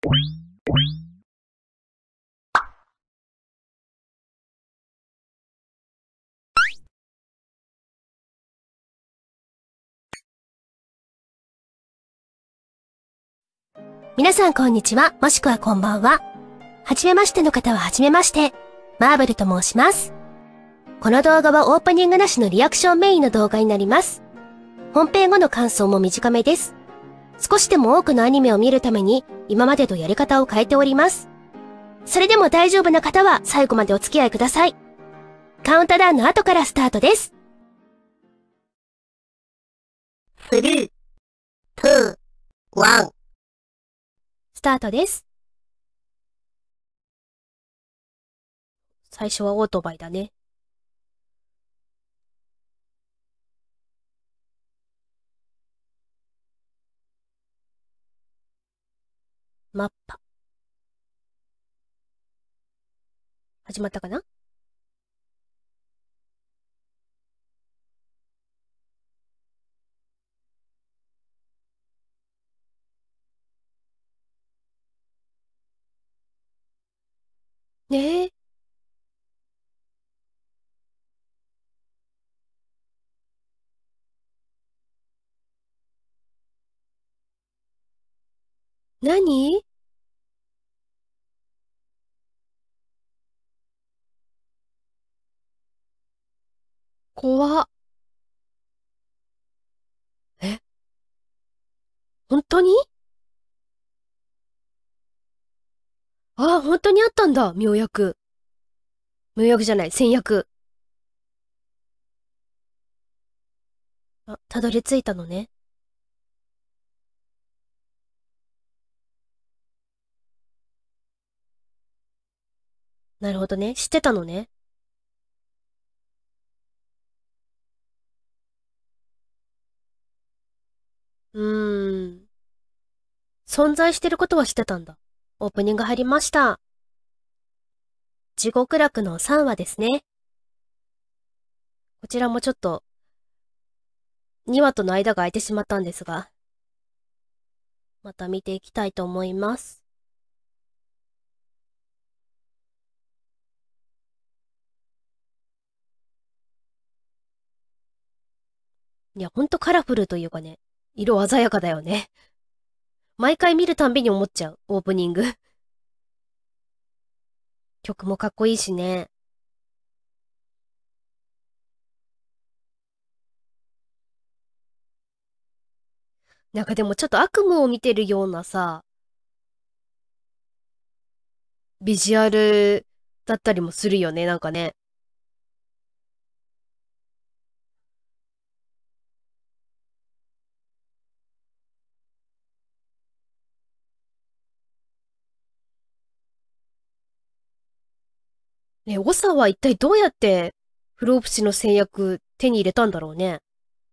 皆さんこんにちは、もしくはこんばんは。はじめましての方ははじめまして。マーブルと申します。この動画はオープニングなしのリアクションメインの動画になります。本編後の感想も短めです。少しでも多くのアニメを見るために今までとやり方を変えております。それでも大丈夫な方は最後までお付き合いください。カウントダウンの後からスタートです。3、2、1。スタートです。最初はオートバイだね。マッパ。始まったかな？ねえ。何？怖っ。え、本当に？ああ、本当にあったんだ、妙薬。妙薬じゃない、先薬。あ、たどり着いたのね。なるほどね。知ってたのね。うーん。存在してることは知ってたんだ。オープニング入りました。地獄楽の3話ですね。こちらもちょっと、2話との間が空いてしまったんですが、また見ていきたいと思います。いや、ほんとカラフルというかね、色鮮やかだよね。毎回見るたんびに思っちゃう、オープニング。曲もかっこいいしね。なんかでもちょっと悪夢を見てるようなさ、ビジュアルだったりもするよね、なんかね。ね、長は一体どうやって不老不死の製薬手に入れたんだろうね。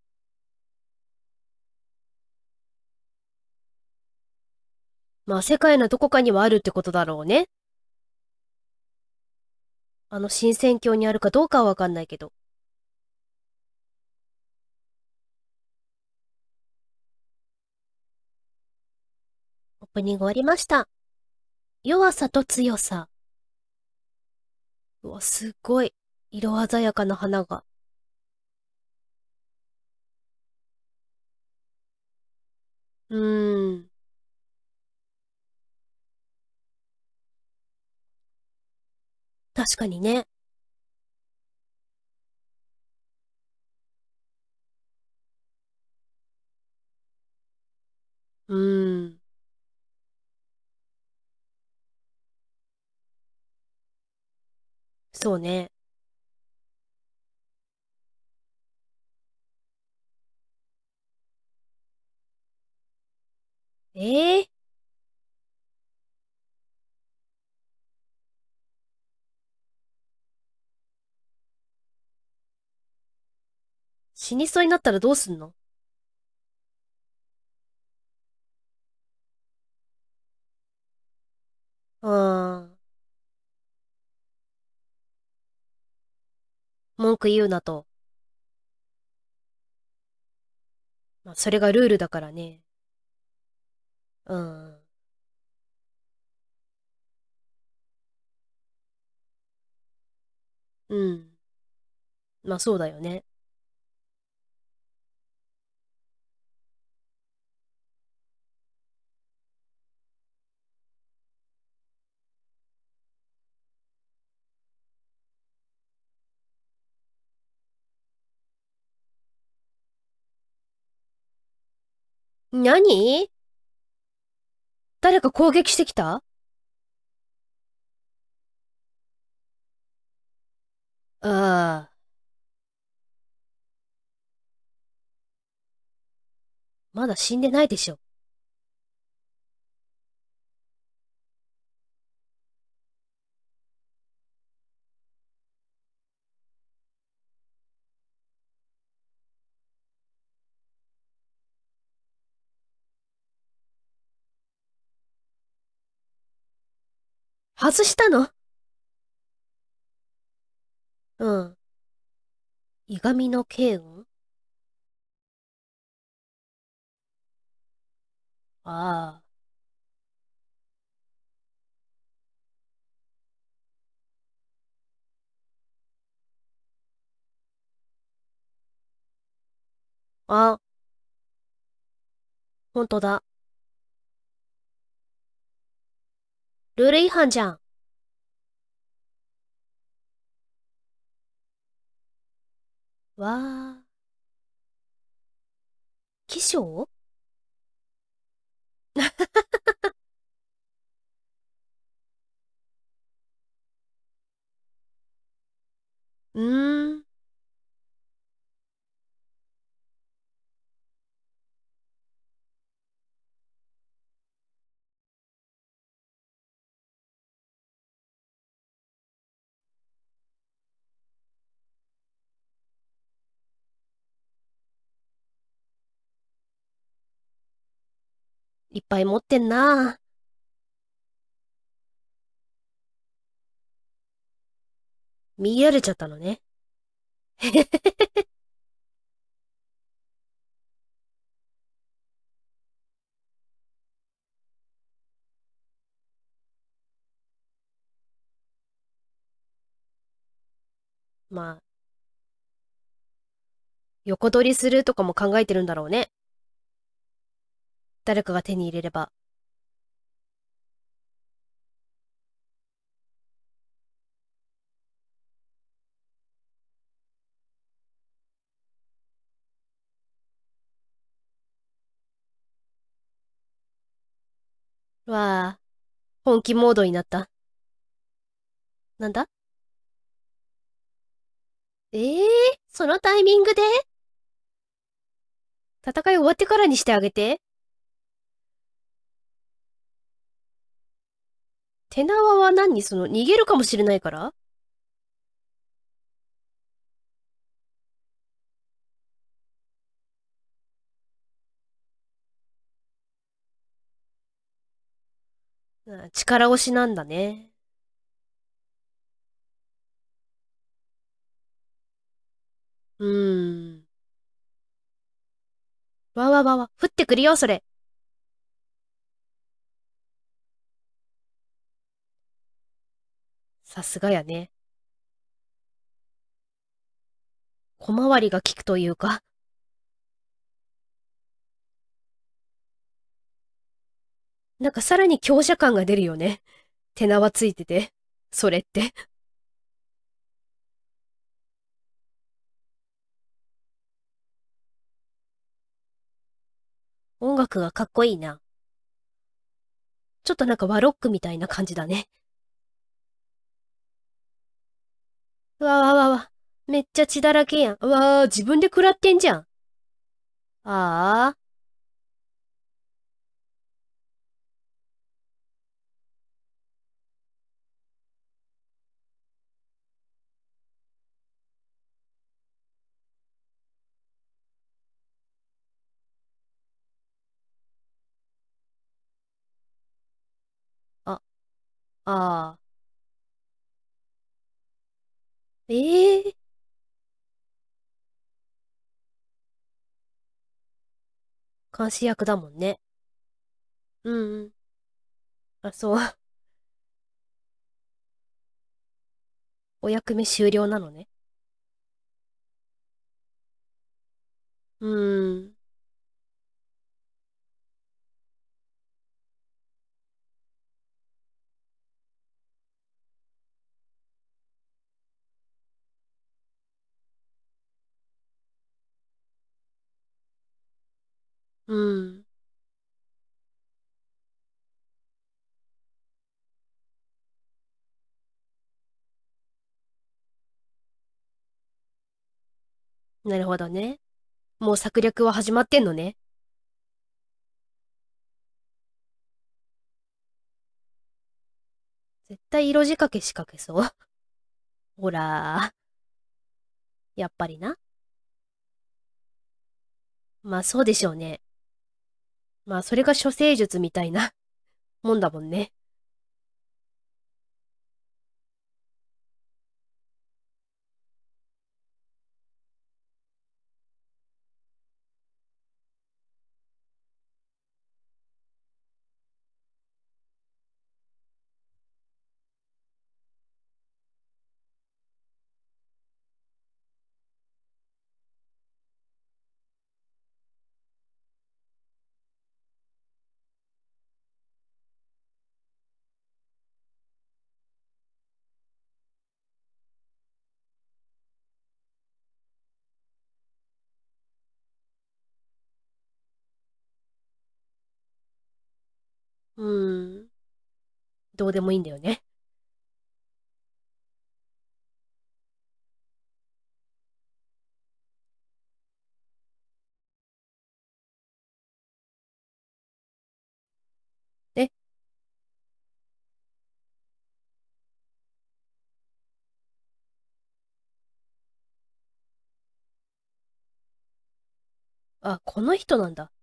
まあ世界のどこかにはあるってことだろうね。あの新戦況にあるかどうかはわかんないけど。オープニング終わりました。弱さと強さ。うわ、すっごい。色鮮やかな花が。うーん。確かにね。うーん。そうね。ええー、死にそうになったらどうすんの？うーん。文句言うなと。まあ、それがルールだからね。うん。 うん。まあそうだよね。何？誰か攻撃してきた？ああー、まだ死んでないでしょ。外したの？うん。いがみの慶雲？ああ。あ、ほんとだ。ルール違反じゃん。わあ。起床？うーん。いっぱい持ってんな。見られちゃったのね。まあ、横取りするとかも考えてるんだろうね。誰かが手に入れれば。わあ、本気モードになった。なんだ？ええー、そのタイミングで戦い終わってからにしてあげて。手縄は何？その、逃げるかもしれないから？うん、力押しなんだね。うーん。わわわわ、降ってくるよ、それ。さすがやね。小回りが利くというか、なんかさらに強者感が出るよね。手縄ついてて。それって。音楽がかっこいいな。ちょっとなんかワロックみたいな感じだね。うわわわわ。めっちゃ血だらけやん。うわー、自分で食らってんじゃん。ああ、あ、ああ。ええー、監視役だもんね。うんうん。あ、そう。 お役目終了なのね。うーん。うん。なるほどね。もう策略は始まってんのね。絶対色仕掛け仕掛けそう。ほら、やっぱりな。まあそうでしょうね。まあそれが処世術みたいなもんだもんね。うーん。どうでもいいんだよね。え、あ、この人なんだ。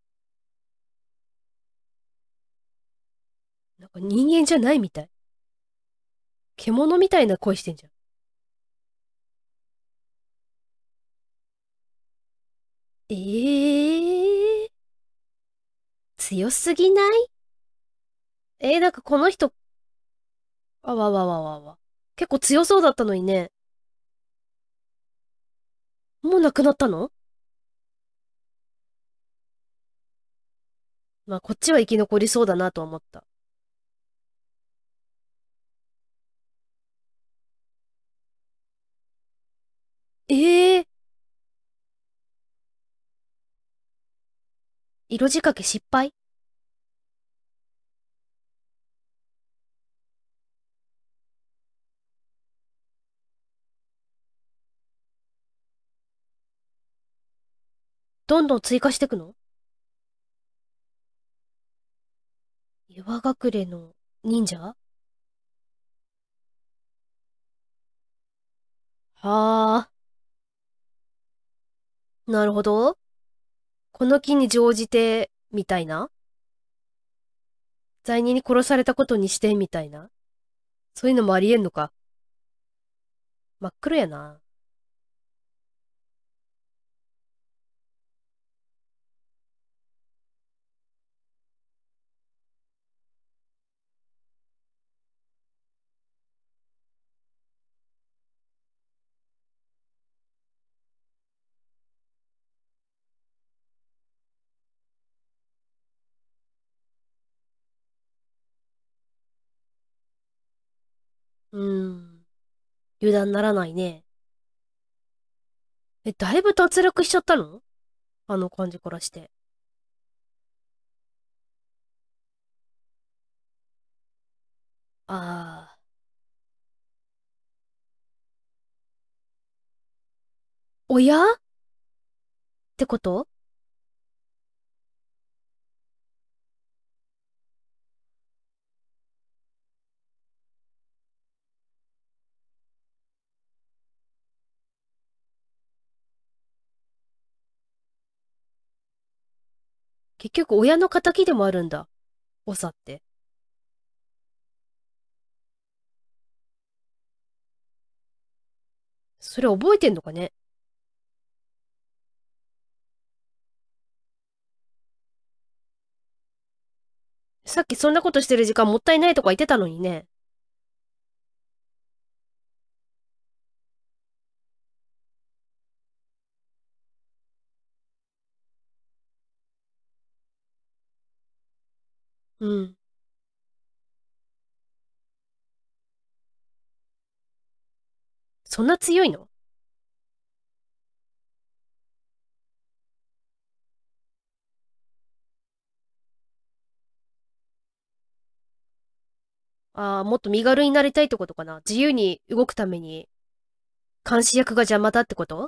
なんか人間じゃないみたい。獣みたいな声してんじゃん。ええー、強すぎない？なんかこの人、あわわわわわ。結構強そうだったのにね。もう亡くなったの？まあこっちは生き残りそうだなと思った。ええー、色仕掛け失敗？どんどん追加していくの？岩隠れの忍者？はあ、なるほど。この木に乗じて、みたいな。罪人に殺されたことにして、みたいな。そういうのもありえんのか。真っ黒やな。うーん。油断ならないね。だいぶ脱落しちゃったの？あの感じからして。ああ。親ってこと？結局親の仇でもあるんだ。長って。それ覚えてんのかね？さっきそんなことしてる時間もったいないとか言ってたのにね。 うん。そんな強いの？ああー、もっと身軽になりたいってことかな。自由に動くために、監視役が邪魔だってこと？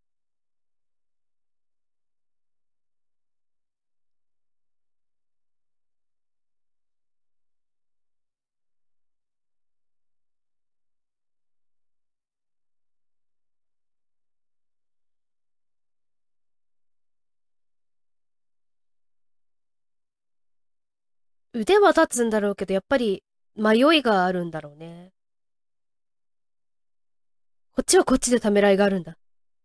腕は立つんだろうけど、やっぱり迷いがあるんだろうね。こっちはこっちでためらいがあるんだ。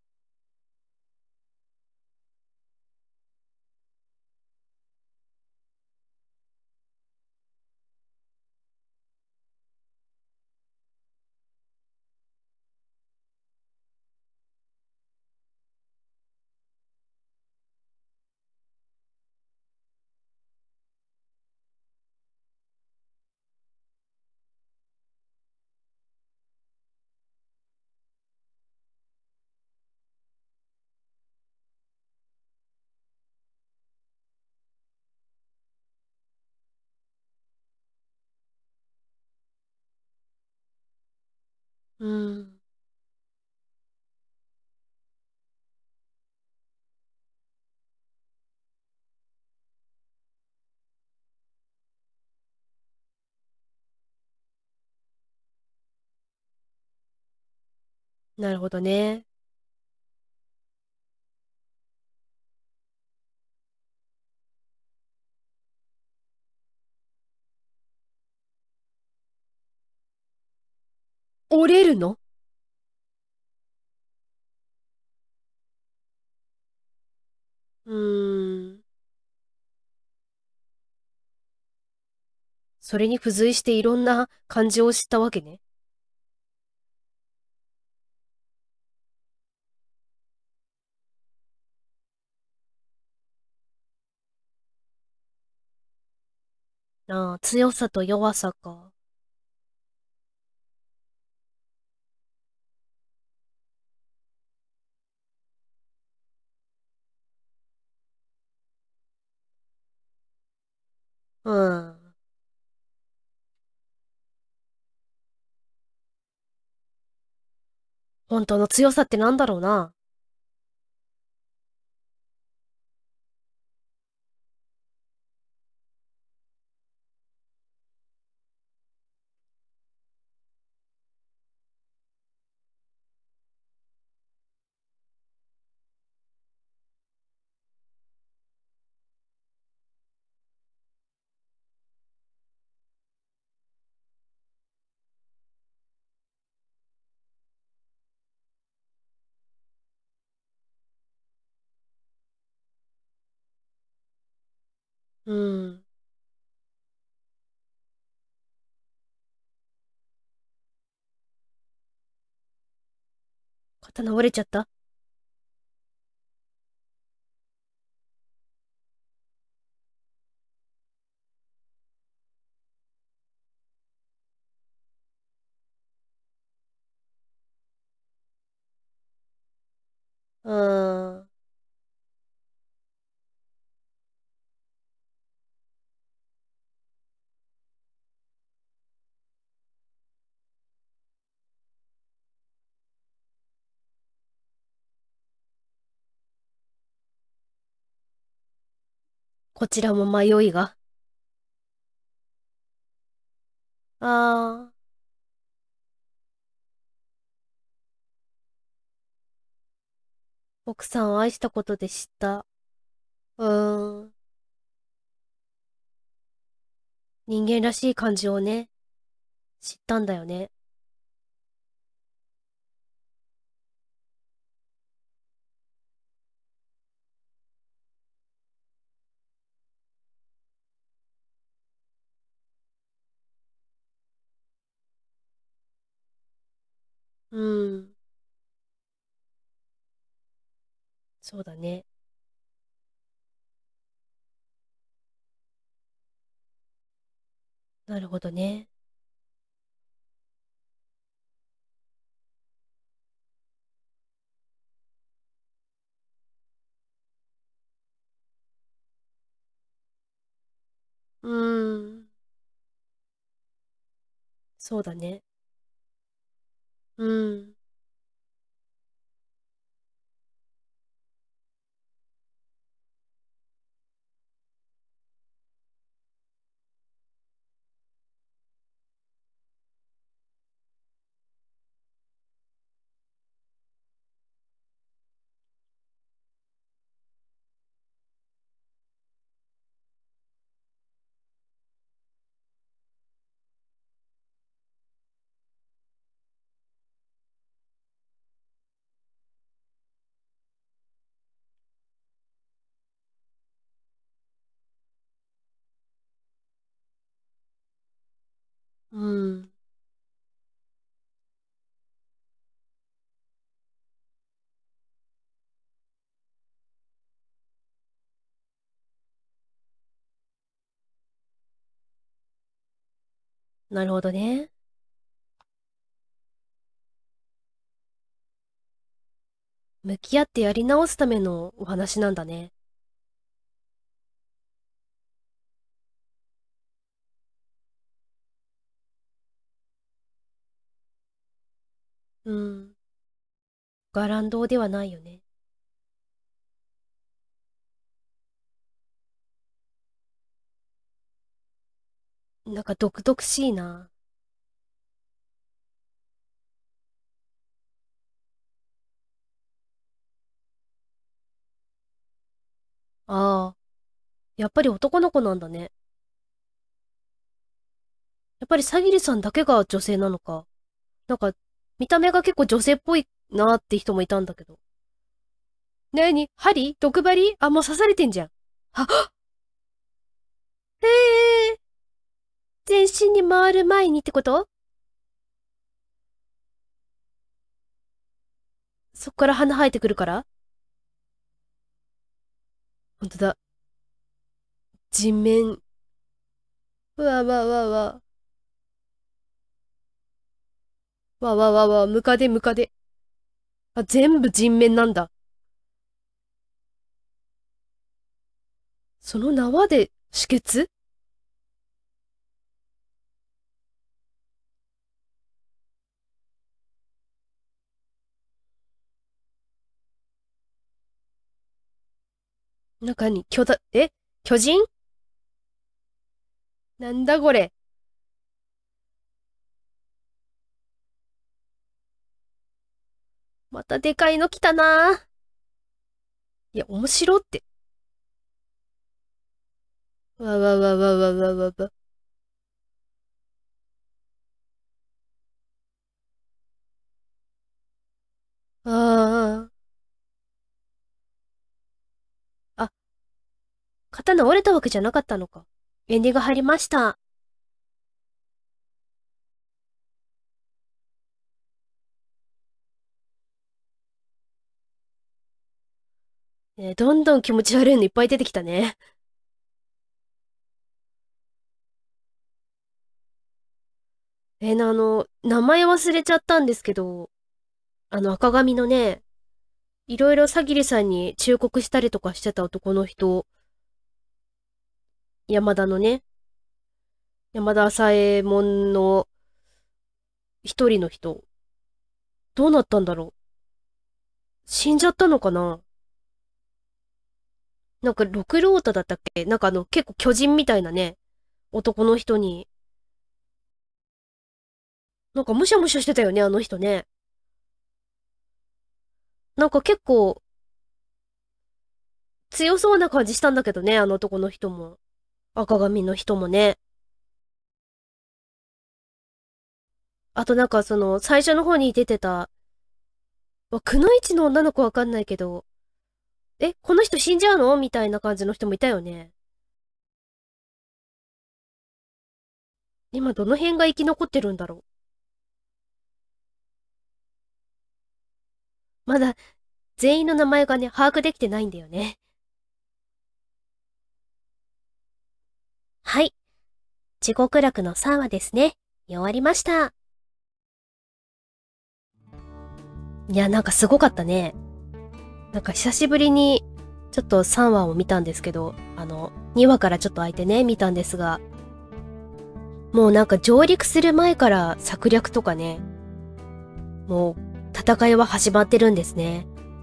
うん。なるほどね。折れるの？うーん。それに付随していろんな感情を知ったわけね。ああ、強さと弱さか。うん。本当の強さってなんだろうな。うん。刀折れちゃった？うーん。こちらも迷いが。ああ、奥さんを愛したことで知った。うーん。人間らしい感情をね、知ったんだよね。うん。そうだね。 なるほどね。うーん。そうだね。うん。うん。なるほどね。向き合ってやり直すためのお話なんだね。うん。伽藍堂ではないよね。なんか毒々しいな。ああ、やっぱり男の子なんだね。やっぱりさぎりさんだけが女性なのか。なんか、見た目が結構女性っぽいなーって人もいたんだけど。なに針毒針あ、もう刺されてんじゃん。あ、ええー、全身に回る前にってこと？そっから鼻生えてくるから？ほんとだ。人面。うわわわわ。わわわわ、ムカデムカデ。あ、全部人面なんだ。その縄で止血？中に巨人？なんだこれ。またでかいの来たな。いや、面白って。わわわわわわわわ。ああ。あ、刀折れたわけじゃなかったのか。エンディング入りました。どんどん気持ち悪いのいっぱい出てきたね。名前忘れちゃったんですけど、赤髪のね、いろいろさぎりさんに忠告したりとかしてた男の人、山田のね、山田朝右衛門の一人の人、どうなったんだろう。死んじゃったのかな？なんか、六郎太だったっけ？なんか結構巨人みたいなね、男の人に、なんかむしゃむしゃしてたよね、あの人ね。なんか結構強そうな感じしたんだけどね、あの男の人も。赤髪の人もね。あとなんか最初の方に出てた、くのいちの女の子わかんないけど、この人死んじゃうのみたいな感じの人もいたよね。今どの辺が生き残ってるんだろう。まだ全員の名前がね、把握できてないんだよね。はい。 地獄楽の3話ですね。見終わりました。いや、なんかすごかったね。なんか久しぶりにちょっと3話を見たんですけど、2話からちょっと空いてね、見たんですが、もうなんか上陸する前から策略とかね、もう戦いは始まってるんですね。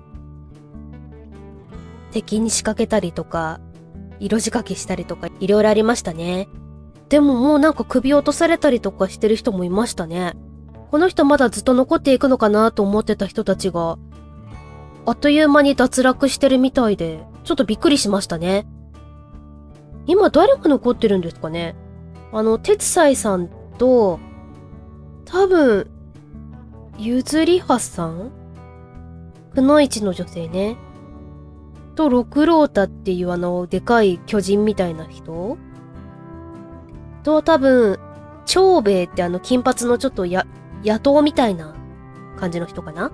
敵に仕掛けたりとか、色仕掛けしたりとか、いろいろありましたね。でももうなんか首落とされたりとかしてる人もいましたね。この人まだずっと残っていくのかなと思ってた人たちが、あっという間に脱落してるみたいで、ちょっとびっくりしましたね。今誰が残ってるんですかね。鉄斎さんと、多分、ゆずりはさん、くのいちの女性ね。と、六郎太っていうでかい巨人みたいな人と、多分、長兵衛って金髪のちょっと野党みたいな感じの人かな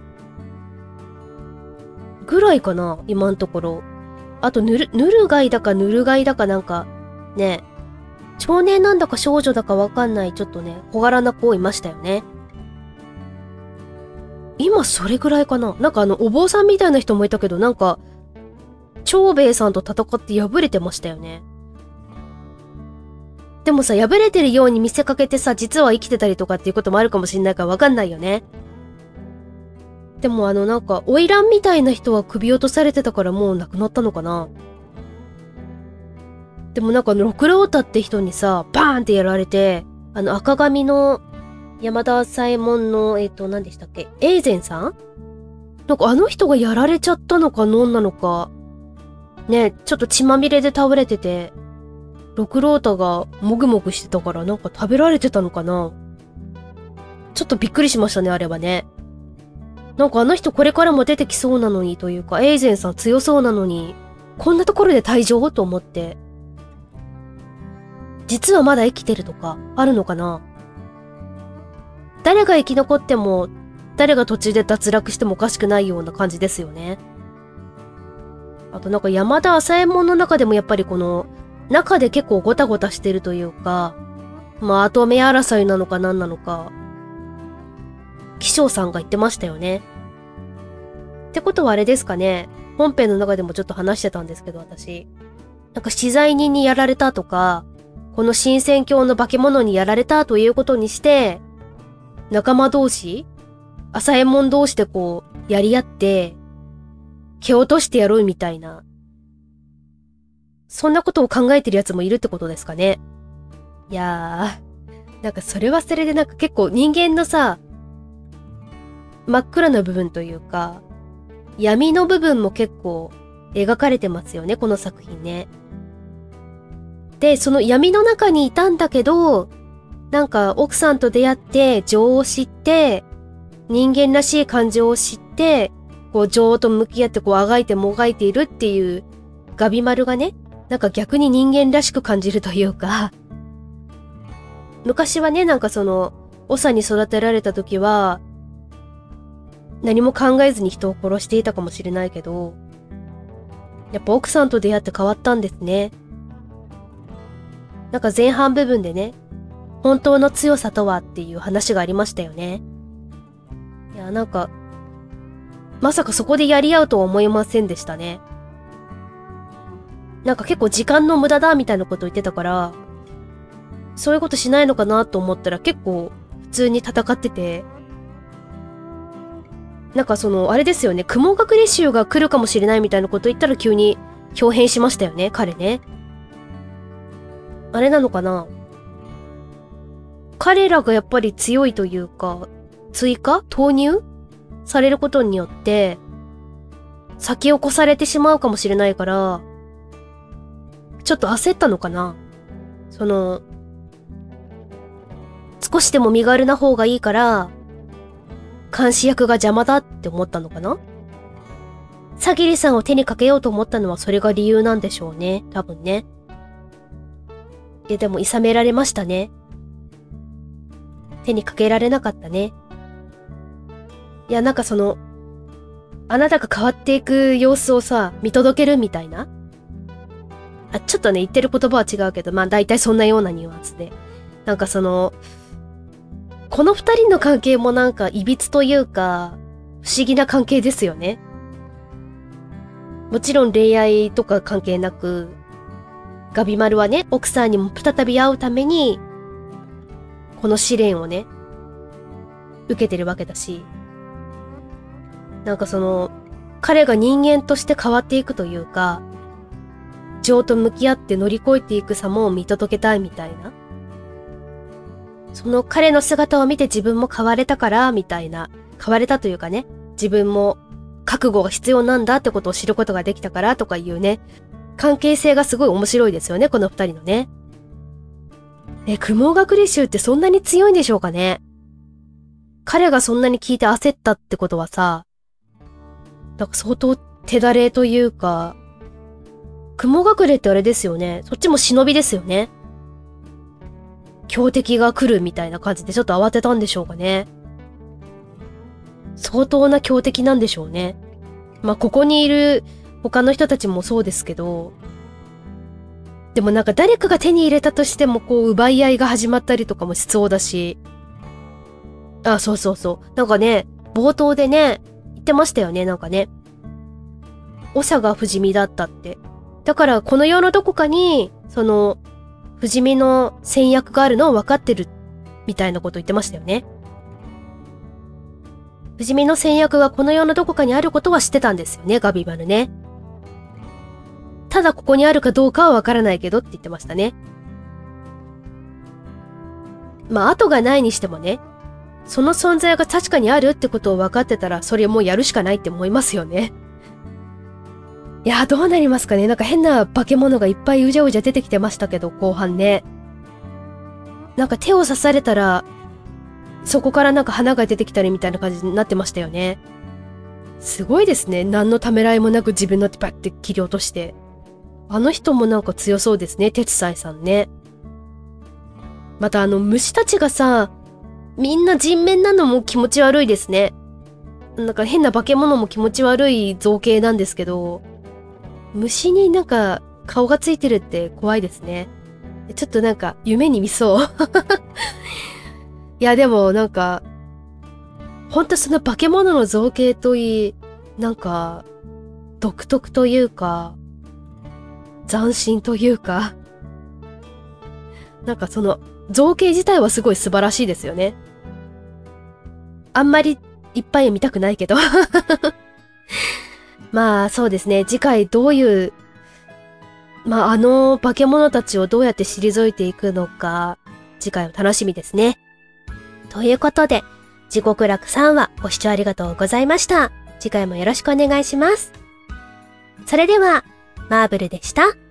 ぐらいかな今のところ。あと、ぬるがいだかぬるがいだかなんか、ね、少年なんだか少女だかわかんない、ちょっとね、小柄な子いましたよね。今それぐらいかな。なんかお坊さんみたいな人もいたけど、なんか、長兵衛さんと戦って敗れてましたよね。でもさ、敗れてるように見せかけてさ、実は生きてたりとかっていうこともあるかもしんないからわかんないよね。でもなんか、花魁みたいな人は首落とされてたからもう亡くなったのかな。でもなんか六郎太って人にさ、バーンってやられて、赤髪の山田朝右衛門の、何でしたっけ永禅さんなんかあの人がやられちゃったのか何なのか。ね、ちょっと血まみれで倒れてて、六郎太がもぐもぐしてたからなんか食べられてたのかな。ちょっとびっくりしましたね、あれはね。なんかあの人これからも出てきそうなのにというか、永禅さん強そうなのに、こんなところで退場と思って。実はまだ生きてるとか、あるのかな。誰が生き残っても、誰が途中で脱落してもおかしくないような感じですよね。あとなんか山田朝右衛門の中でもやっぱりこの、中で結構ゴタゴタしてるというか、まあ後目争いなのか何なのか、気象さんが言ってましたよね。ってことはあれですかね。本編の中でもちょっと話してたんですけど、私。なんか資材人にやられたとか、この新選教の化け物にやられたということにして、仲間同士朝右衛門同士でこう、やり合って、蹴落としてやろうみたいな。そんなことを考えてる奴もいるってことですかね。いやー、なんかそれはそれでなんか結構人間のさ、真っ暗な部分というか、闇の部分も結構描かれてますよね、この作品ね。で、その闇の中にいたんだけど、なんか奥さんと出会って情を知って、人間らしい感情を知って、こう情と向き合ってこうあがいてもがいているっていうガビマルがね、なんか逆に人間らしく感じるというか、昔はね、なんかその、長に育てられた時は、何も考えずに人を殺していたかもしれないけど、やっぱ奥さんと出会って変わったんですね。なんか前半部分でね、本当の強さとはっていう話がありましたよね。いや、なんか、まさかそこでやり合うとは思いませんでしたね。なんか結構時間の無駄だみたいなこと言ってたから、そういうことしないのかなと思ったら結構普通に戦ってて、なんかその、あれですよね、雲隠れ衆が来るかもしれないみたいなこと言ったら急に豹変しましたよね、彼ね。あれなのかな？彼らがやっぱり強いというか、投入されることによって、先を越されてしまうかもしれないから、ちょっと焦ったのかな？その、少しでも身軽な方がいいから、監視役が邪魔だって思ったのかな？さぎりさんを手にかけようと思ったのはそれが理由なんでしょうね。多分ね。でも諌められましたね。手にかけられなかったね。いや、なんかその、あなたが変わっていく様子をさ、見届けるみたいな。 ちょっとね、言ってる言葉は違うけど、まあ大体そんなようなニュアンスで。なんかこの二人の関係もなんか歪というか、不思議な関係ですよね。もちろん恋愛とか関係なく、ガビマルはね、奥さんにも再び会うために、この試練をね、受けてるわけだし、なんか彼が人間として変わっていくというか、情と向き合って乗り越えていく様を見届けたいみたいな。その彼の姿を見て自分も変われたから、みたいな。変われたというかね、自分も覚悟が必要なんだってことを知ることができたからとかいうね、関係性がすごい面白いですよね、この二人のね。雲隠れ衆ってそんなに強いんでしょうかね。彼がそんなに聞いて焦ったってことはさ、なんか相当手だれというか、雲隠れってあれですよね。そっちも忍びですよね。強敵が来るみたいな感じでちょっと慌てたんでしょうかね。相当な強敵なんでしょうね。まあ、ここにいる他の人たちもそうですけど、でもなんか誰かが手に入れたとしてもこう奪い合いが始まったりとかもしそうだし、そうそうそう。なんかね、冒頭でね、言ってましたよね、なんかね。長が不死身だったって。だからこの世のどこかに、不死身の戦略があるのを分かってる、みたいなこと言ってましたよね。不死身の戦略がこの世のどこかにあることは知ってたんですよね、ガビマルね。ただここにあるかどうかは分からないけどって言ってましたね。まあ、後がないにしてもね、その存在が確かにあるってことを分かってたら、それもうやるしかないって思いますよね。いや、どうなりますかね。なんか変な化け物がいっぱいうじゃうじゃ出てきてましたけど、後半ね。なんか手を刺されたら、そこからなんか花が出てきたりみたいな感じになってましたよね。すごいですね。何のためらいもなく自分の手バッて切り落として。あの人もなんか強そうですね。鉄斎さんね。また虫たちがさ、みんな人面なのも気持ち悪いですね。なんか変な化け物も気持ち悪い造形なんですけど、虫になんか顔がついてるって怖いですね。ちょっとなんか夢に見そう。いやでもなんか、ほんとその化け物の造形といい、なんか、独特というか、斬新というか、なんか造形自体はすごい素晴らしいですよね。あんまりいっぱい見たくないけど。まあそうですね。次回どういう、まあ化け物たちをどうやって退いていくのか、次回は楽しみですね。ということで、地獄楽3話ご視聴ありがとうございました。次回もよろしくお願いします。それでは、マーブルでした。